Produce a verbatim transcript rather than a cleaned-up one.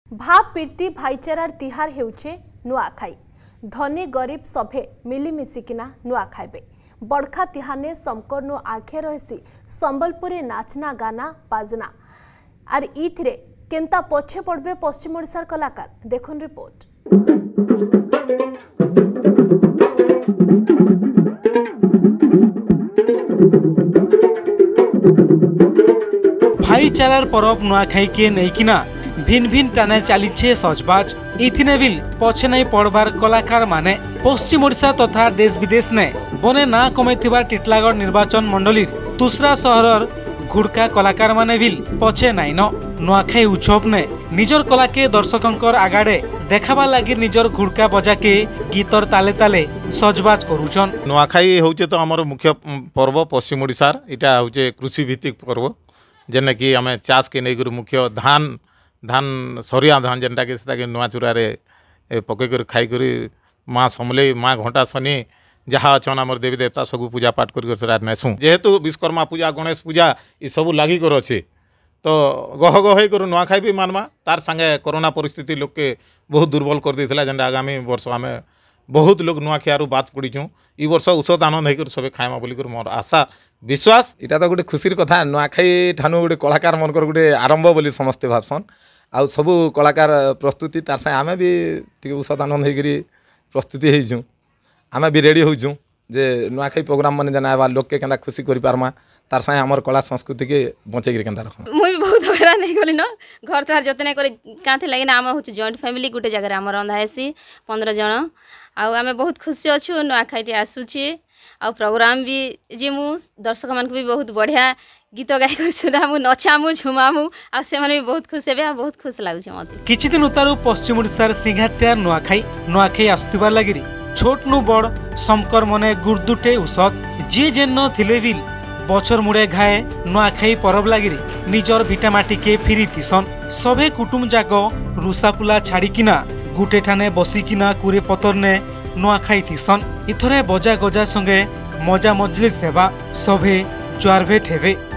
भाव प्रीति भाईचारार तिहार हेउचे नुआखाई। धनी गरीब सभे मिलिमिशिकिना नुआ खाइबे। बड़खा तिहाने समकरनु आखे रहसी संबलपुरी नाचना गाना बाजना आर इथिरे केंता पछे पड़बे पश्चिम ओडिशार कलाकार देखुन रिपोर्ट। भाईचारार परब नुआखाई के नैकिना भिन्न भिन्न टाने चलीछे सजबाज। इथिने बिल पछे नहीं पड़बार कलाकार माने पश्चिम ओडिशा तथा देश विदेश ने बने ना कमैथिबा टिटलागढ़ निर्वाचन मंडलीर दूसरा शहरर घुड़का कलाकार माने बिल पछे नाइन। नुआखाई उत्सव ने निजर कला के दर्शकंकर आगाड़े देखाबा लागि निजर घुड़का बजा के गीतर ताले ताले सजबाज करूछन। नुआखाई होचे तो हमर मुख्य पर्व पश्चिम ओडिशार। इटा होचे कृषि भित्तिक पर्व जेने कि आमे चाष के नै मुख्य धान धान सरिया धान जेनटा के सेटा के नुआ चूरा रे पके कर खाई कर माँ समले माँ घंटा शनि जहाँ अच्छन आमर देवी देवता सब पूजा पाठ कर सेटा नेसुँ। जेहेतु विश्वकर्मा पूजा गणेश पूजा ये सब लागी कर अच्छे तो गह गह कर नुआखाई भी मानवा। तार संगे कोरोना परिस्थिति लोग के बहुत दुर्बल कर देथिला जेनटा आगामी वर्ष आमे बहुत लोग नुआखाई बात पड़ीचुँ। ई वर्ष औषध आनंद होकर सब खाइमा बोली मोर आशा विश्वास। इटा तो गोटे खुशीर कथा। नुआखाई ठानु गोटे कलाकार मनकर गोटे आरंभ बोली समस्ते भावसन। आउ सबू कलाकार प्रस्तुति तार साथ आमे भी टिके औषध आनंद होकर प्रस्तुति होइछुँ। आमे भी रेडी होइछुँ जे नुआखाई प्रोग्राम मन जना आवा लोग के केंदा खुशी करि पारमा तार साथ हमर कला संस्कृति के बचे कर केंदा रख। मुई बहुत हैरान नहीं गली न घर तार जतने करे काथे लागि ना आम होछ जॉइंट फैमिली गुटे जगह आम रंधा हेसी पंद्रह जन। आउ आमे बहुत खुशी अछु नुआखाई आसुची आ प्रोग्राम भी जिमु दर्शक मन भी बहुत बढ़िया गीत गाई कर सुनामु नचामु झुमामु आ से माने भी बहुत खुश हेबे। बहुत खुश लागुछ मते। किछि दिन उतारु पश्चिम ओडिशार सिंघातिया नुआखाई नुआखाई आस्तुबार लागिरी छोट नु बड़ समकर मने गुरदुटे उसत जे जेन न थिले बिल बछर मुड़े घाए नुआखाई परब लागिरी निजर भिटामाटी के फिरी तिसन। सबे कुटुम जाको रुसापुला छाड़ीकिना गुटे ठाने बसिकिना कुरे पतर ने नुआखाई थिसन। इथरे बजा गजा संगे मजा मजलिस सेवा सभे ज्वार भेट हेबे।